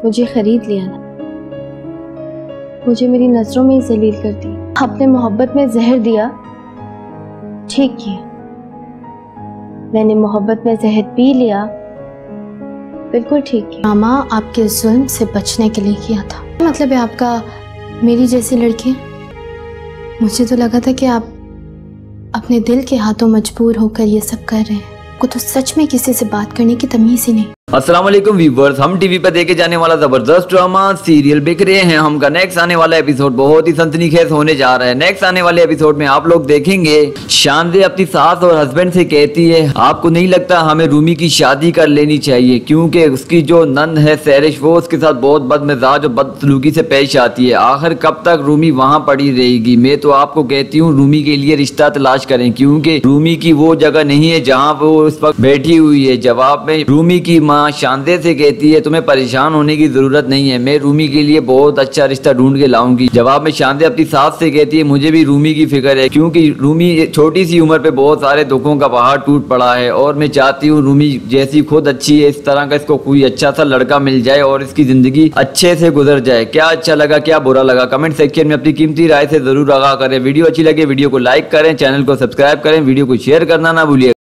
मुझे खरीद लिया ना, मुझे मेरी नजरों में ही जलील कर दी, अपने मोहब्बत में जहर दिया। ठीक किया, मैंने मोहब्बत में जहर पी लिया, बिल्कुल ठीक किया। मामा आपके जुल्म से बचने के लिए किया था। मतलब है आपका मेरी जैसी लड़की? मुझे तो लगा था कि आप अपने दिल के हाथों मजबूर होकर ये सब कर रहे हैं। को तो सच में किसी से बात करने की तमीज ही नहीं। अस्सलाम वालेकुम व्यूअर्स, हम टीवी पर देखे जाने वाला जबरदस्त ड्रामा सीरियल बिक रहे हैं। हमका नेक्स्ट आने वाला एपिसोड बहुत ही सनसनीखेज होने जा रहा है। नेक्स्ट आने वाले एपिसोड में आप लोग देखेंगे शानदे अपनी सास और हस्बैंड से कहती है, आपको नहीं लगता हमें रूमी की शादी कर लेनी चाहिए, क्योंकि उसकी जो नंद है सैरिश वो उसके साथ बहुत बदमिजाज और बदसलूकी से पेश आती है। आखिर कब तक रूमी वहाँ पड़ी रहेगी? मैं तो आपको कहती हूँ रूमी के लिए रिश्ता तलाश करें, क्योंकि रूमी की वो जगह नहीं है जहाँ वो इस वक्त बैठी हुई है। जवाब में रूमी की माँ शानदे से कहती है, तुम्हें परेशान होने की जरूरत नहीं है, मैं रूमी के लिए बहुत अच्छा रिश्ता ढूंढ के लाऊंगी। जवाब में शानदे अपनी सास से कहती है, मुझे भी रूमी की फिक्र है, क्योंकि रूमी छोटी सी उम्र पे बहुत सारे दुखों का पहाड़ टूट पड़ा है और मैं चाहती हूँ रूमी जैसी खुद अच्छी है, इस तरह का इसको कोई अच्छा सा लड़का मिल जाए और इसकी जिंदगी अच्छे से गुजर जाए। क्या अच्छा लगा, क्या बुरा लगा, कमेंट सेक्शन में अपनी कीमती राय से जरूर आगाह करें। वीडियो अच्छी लगे वीडियो को लाइक करें, चैनल को सब्सक्राइब करें, वीडियो को शेयर करना ना भूलिए।